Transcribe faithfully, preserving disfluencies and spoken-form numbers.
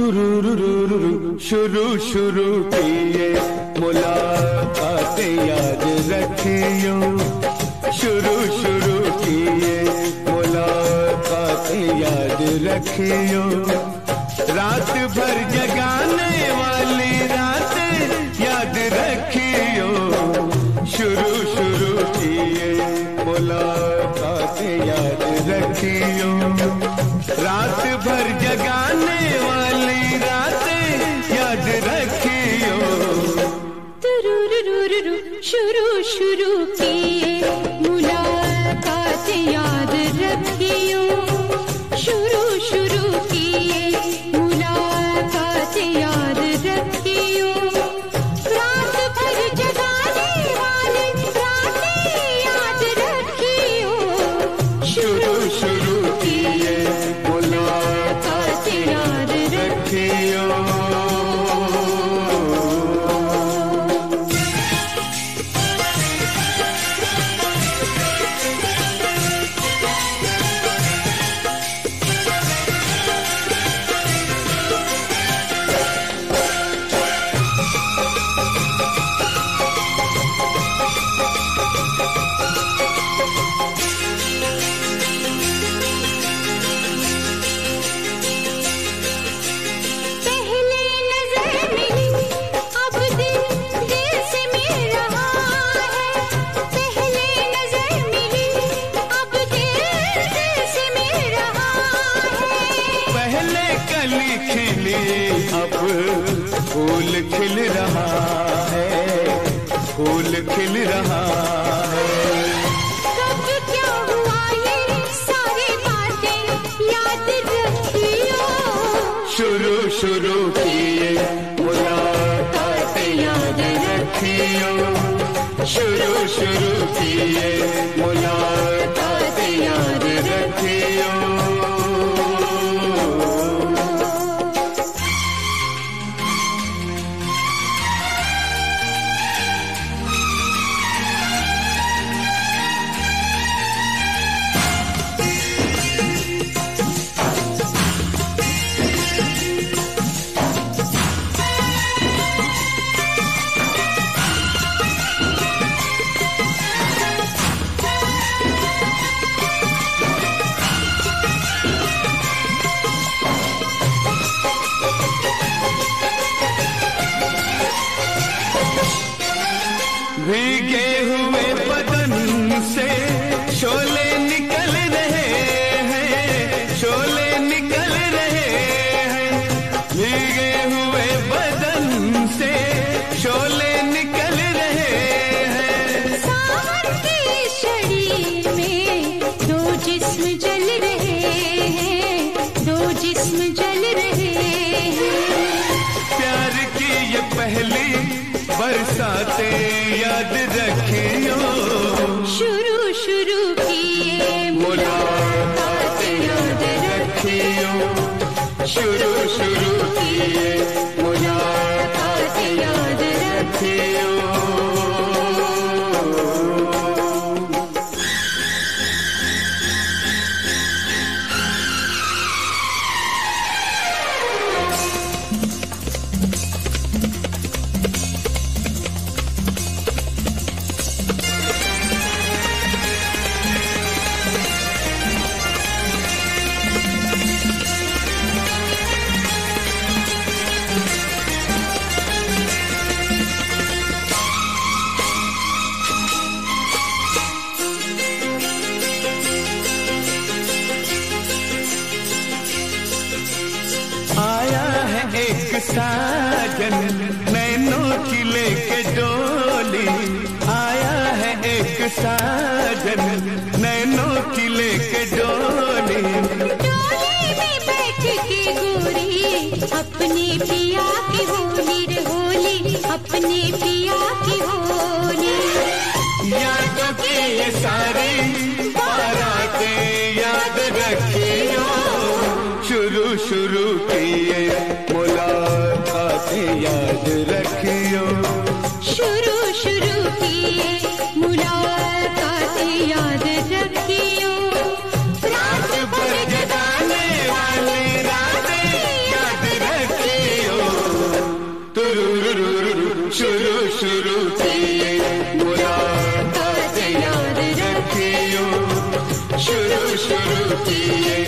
शुरू शुरू किए मुलाकातें याद रखियो, शुरू शुरू किए मुलाकातें याद रखियो, रात भर जगाने वाली रात याद रखियो, शुरू शुरू किए मुलाकातें याद रखियो, रात भर जगाने वाली रात याद रखियो। तुरुरुरुरु शुरू शुरू किए मुलाकातें याद रखियो, शुरू शुरू किए मुलाकातें याद रखियो, रात भर जगाने वाली रातें याद रखियो, शुरू शुरू किए मुलाकातें याद रखियो। फूल खिल रहा है, फूल खिल रहा है, कब क्या हुआ ये सारी बातें याद रखियो, शुरू शुरू किए मुलाकातें याद रखियो, शुरू शुरू किए मुलाकातें याद रखियो। भीगे हुए बदन से शोले निकल रहे हैं, शोले निकल रहे हैं, भीगे हुए बदन से शोले निकल रहे हैं, सावन के शरीर में दो जिस्म जल रहे हैं, दो जिस्म जल रहे हैं, प्यार की ये पहली बरसातें याद रखियो, शुरू शुरू किए मुलाकातें याद रखियो, शुरू शुरू किए मुलाकातें याद रखियो। साजन नैनों की लेके डोली, आया है एक साजन नैनों की लेके डोली, डोली में बैठ के गोरी अपने पिया की होली रे होली, अपने पिया की होली, यादों की ये सारी बारातें याद रखियो, शुरू शुरू किए मुलाकातें याद रखियो, शुरू शुरू किए मुलाकातें याद रखियो, रात भर जगाने वाली रातें याद रखियो। शुरू शुरू किए मुलाकात याद रखियो शुरू शुरू किए